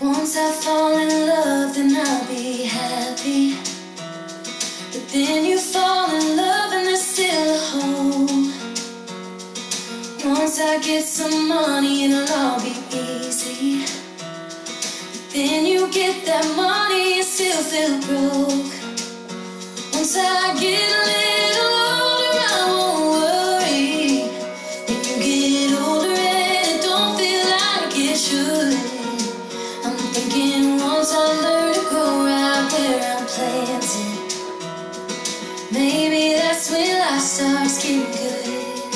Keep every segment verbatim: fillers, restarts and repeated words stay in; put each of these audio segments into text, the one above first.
Once I fall in love, then I'll be happy. But then you fall in love and there's still a hole. Once I get some money, it'll all be easy. But then you get that money, you still feel broke. Once I get a little older, I won't worry. When you get older and it don't feel like it should, I'm thinking once I learn to grow right where I'm planted, maybe that's when life starts getting good.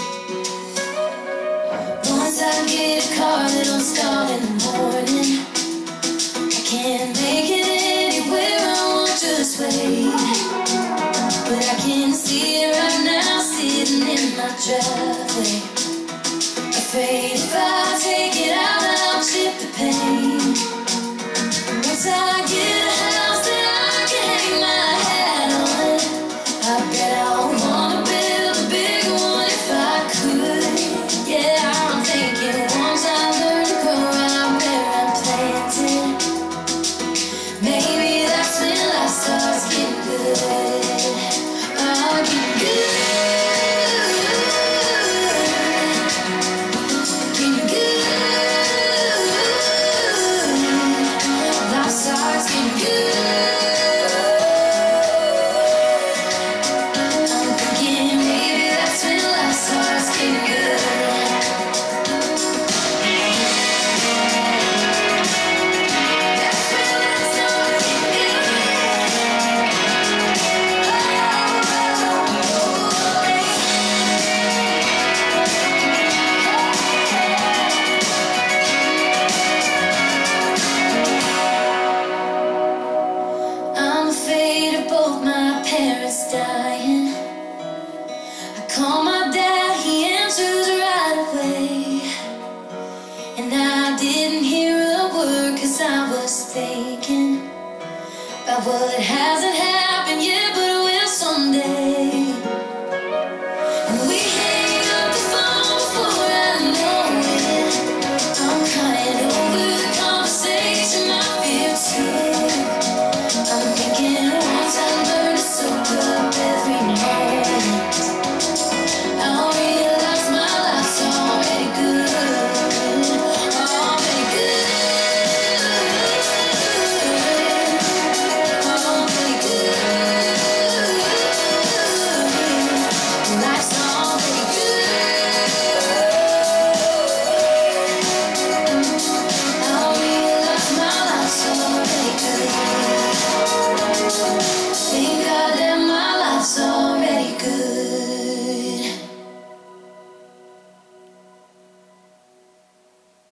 Once I get a car that don't start in the morning, I can't make it anywhere I want, just wait. But I can see it right now, sitting in my driveway, afraid if I take it out, I'll chip the pain. Once I get a house that I can hang my hat on, I bet I would wanna build a bigger one if I could. Yeah, I'm thinking once I learn to grow right where I'm planted, maybe that's when life starts getting good. I'll get good, getting good. Life starts getting good. I'm thinking maybe that's when life starts getting good. That's when life starts getting I'm afraid of both my parents dying. I call my dad, he answers right away, and I didn't hear a word 'cause I was thinking about what hasn't happened.